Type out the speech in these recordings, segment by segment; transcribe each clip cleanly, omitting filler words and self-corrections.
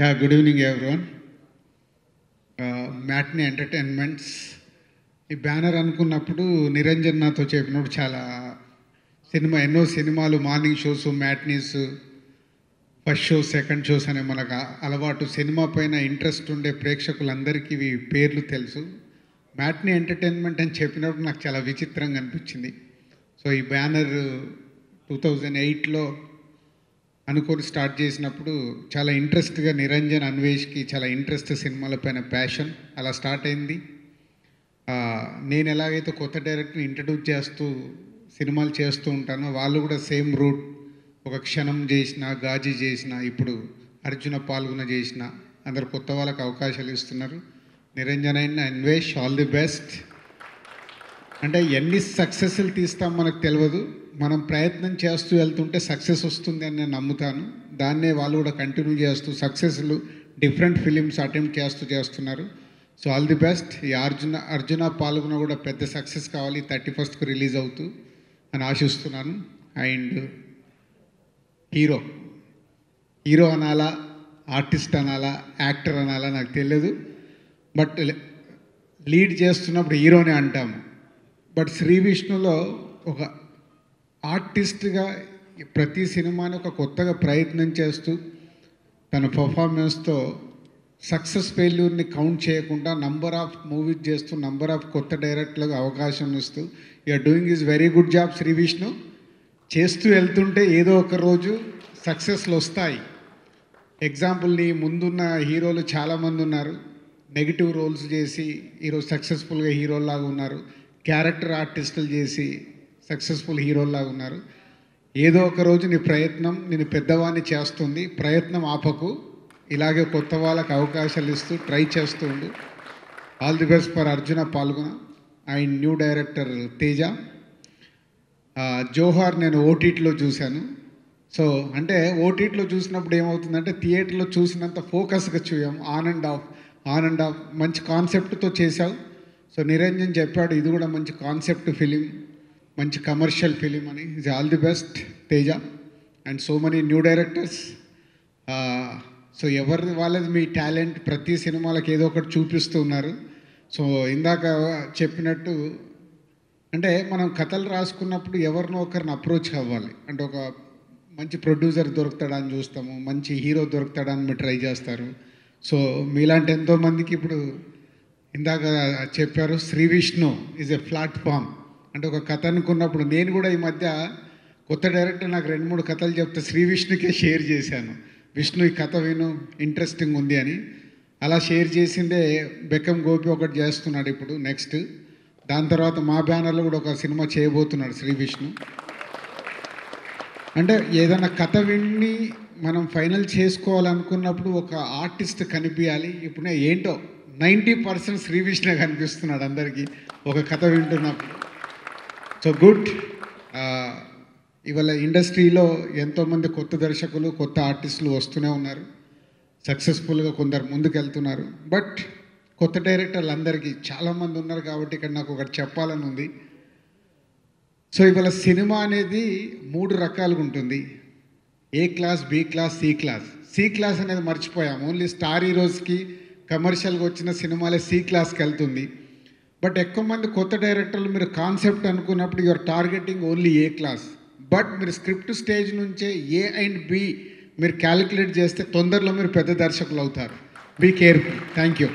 Yeah, good evening everyone. Matinee Entertainments ఈ banner అనుకున్నప్పుడు నిరంజన్ నాతో చెప్పినప్పుడు చాలా ఎన్నో సినిమాలు morning shows matinees first show second shows అనే మనకు అలవాటు సినిమా పైన ఇంట్రెస్ట్ ఉండే ప్రేక్షకులందరికీ ఇవి పేర్లు తెలుసు. మ్యాట్నీ ఎంటర్టైన్మెంట్ అని చెప్పినప్పుడు నాకు చాలా విచిత్రంగా అనిపించింది. సో ఈ బ్యానర్ 2008లో అనుకొని స్టార్ట్ చేసినప్పుడు చాలా ఇంట్రెస్ట్గా నిరంజన్ అన్వేష్కి చాలా ఇంట్రెస్ట్ సినిమాలపైన ప్యాషన్ అలా స్టార్ట్ అయింది. నేను ఎలాగైతే కొత్త డైరెక్టర్ని ఇంట్రడ్యూస్ చేస్తూ సినిమాలు చేస్తూ ఉంటానో వాళ్ళు కూడా సేమ్ రూట్, ఒక క్షణం చేసిన, గాజీ చేసిన, ఇప్పుడు అర్జున పాల్గొన చేసిన అందరు కొత్త వాళ్ళకి అవకాశాలు ఇస్తున్నారు. నిరంజన్ అయిన అన్వేష్ ఆల్ ది బెస్ట్. అంటే ఎన్ని సక్సెస్లు తీస్తాం మనకు తెలియదు, మనం ప్రయత్నం చేస్తూ వెళ్తుంటే సక్సెస్ వస్తుంది అని నేను నమ్ముతాను. దాన్నే వాళ్ళు కూడా కంటిన్యూ చేస్తూ సక్సెస్లు డిఫరెంట్ ఫిలిమ్స్ అటెంప్ట్ చేస్తున్నారు. So all the best. ఈ అర్జున పాల్గొన కూడా పెద్ద సక్సెస్ కావాలి, 31st రిలీజ్ అవుతూ అని ఆశిస్తున్నాను. అండ్ హీరో అనాలా, ఆర్టిస్ట్ అనాలా, యాక్టర్ అనాలా నాకు తెలియదు, బట్ లీడ్ చేస్తున్నప్పుడు హీరోనే అంటాము. బట్ శ్రీ విష్ణులో ఒక ఆర్టిస్ట్గా ప్రతి సినిమాని ఒక కొత్తగా ప్రయత్నం చేస్తూ తన పర్ఫార్మెన్స్తో సక్సెస్ ఫెయిల్యూర్ని కౌంట్ చేయకుండా నంబర్ ఆఫ్ మూవీస్ చేస్తూ నంబర్ ఆఫ్ కొత్త డైరెక్టర్లకు అవకాశం ఇస్తూ you are doing is very good job Shri Vishnu. చేస్తూ వెళ్తుంటే ఏదో ఒక రోజు సక్సెస్లు వస్తాయి. ఎగ్జాంపుల్, నీ ముందున్న హీరోలు చాలామంది ఉన్నారు, నెగిటివ్ రోల్స్ చేసి ఈరోజు సక్సెస్ఫుల్గా హీరోలాగా ఉన్నారు, క్యారెక్టర్ ఆర్టిస్టులు చేసి సక్సెస్ఫుల్ హీరోలాగా ఉన్నారు. ఏదో ఒక రోజు నీ ప్రయత్నం నేను పెద్దవాడిని చేస్తుంది. ప్రయత్నం ఆపకు, ఇలాగే కొత్త వాళ్ళకి అవకాశాలు ఇస్తూ ట్రై చేస్తూ ఉండు. All the best for Arjuna Phalguna and new director Teja. Johar నేను ఓటీటీలో చూశాను. సో అంటే ఓటీటీలో చూసినప్పుడు ఏమవుతుందంటే థియేటర్లో చూసినంత ఫోకస్గా చూసాం. ఆన్ అండ్ ఆఫ్ మంచి కాన్సెప్ట్తో చేశావు. సో నిరంజన్ చెప్పాడు ఇది కూడా మంచి కాన్సెప్ట్ ఫిలిం, మంచి కమర్షియల్ ఫిలిం అని. Is all the best Teja and so many new directors. So ఎవరిది వాళ్ళది మీ టాలెంట్ ప్రతి సినిమాలకు ఏదో ఒకటి చూపిస్తూ ఉన్నారు. సో ఇందాక చెప్పినట్టు అంటే మనం కథలు రాసుకున్నప్పుడు ఎవరినో ఒకరిని అప్రోచ్ అవ్వాలి. అంటే ఒక మంచి ప్రొడ్యూసర్ దొరుకుతాడని చూస్తాము, మంచి హీరో దొరుకుతాడని మీరు ట్రై చేస్తారు. సో మీలాంటి ఎంతోమందికి ఇప్పుడు ఇందాక చెప్పారు Shri Vishnu is a platform. అంటే ఒక కథ అనుకున్నప్పుడు నేను కూడా ఈ మధ్య కొత్త డైరెక్టర్ నాకు 2-3 కథలు చెప్తే శ్రీ విష్ణుకే షేర్ చేశాను, విష్ణు ఈ కథ విను ఇంట్రెస్టింగ్ ఉంది అని. అలా షేర్ చేసిందే బెక్కం గోపి ఒకటి చేస్తున్నాడు ఇప్పుడు నెక్స్ట్. దాని తర్వాత మా బ్యానర్లో కూడా ఒక సినిమా చేయబోతున్నాడు శ్రీ విష్ణు. అంటే ఏదైనా కథ విని మనం ఫైనల్ చేసుకోవాలనుకున్నప్పుడు ఒక ఆర్టిస్ట్ కనిపించాలి. ఇప్పుడు ఏంటో 90% శ్రీ విష్ణు కనిపిస్తున్నాడు అందరికీ ఒక కథ వింటున్నప్పుడు. So good. ఇవాళ ఇండస్ట్రీలో ఎంతోమంది కొత్త దర్శకులు, కొత్త ఆర్టిస్టులు వస్తూనే ఉన్నారు, సక్సెస్ఫుల్గా కొందరు ముందుకు వెళ్తున్నారు. బట్ కొత్త డైరెక్టర్లు అందరికీ చాలామంది ఉన్నారు కాబట్టి ఇక్కడ నాకు ఒకటి చెప్పాలని ఉంది. సో ఇవాళ సినిమా అనేది 3 రకాలుగా ఉంటుంది, A class, B class, C class. C class అనేది మర్చిపోయాము. ఓన్లీ స్టార్ హీరోస్కి కమర్షియల్గా వచ్చిన సినిమాలే సి క్లాస్కి వెళ్తుంది. బట్ ఎక్కువ మంది కొత్త డైరెక్టర్లు మీరు కాన్సెప్ట్ అనుకున్నప్పుడు you are targeting only A class. But మీరు స్క్రిప్ట్ స్టేజ్ నుంచే ఏ అండ్ బి మీరు క్యాలిక్యులేట్ చేస్తే తొందరలో మీరు పెద్ద దర్శకులు అవుతారు. Be careful. Thank you.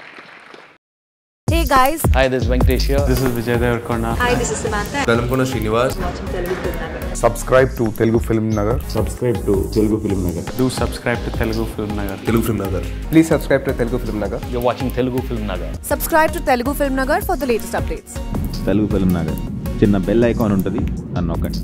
Hey guys. Hi, this is Venkatesh here. This is Vijay Devarkonda. Hi, this is Samantha. Dalamkona Srinivas. Watching Telugu FilmNagar. Subscribe to Telugu FilmNagar. Subscribe to Telugu FilmNagar. Do subscribe to Telugu FilmNagar. Telugu FilmNagar. Please subscribe to Telugu FilmNagar. You're watching Telugu FilmNagar. Subscribe to Telugu FilmNagar for the latest updates. Telugu FilmNagar. చిన్న bell icon ఉంటుంది, అన్నొక్కండి.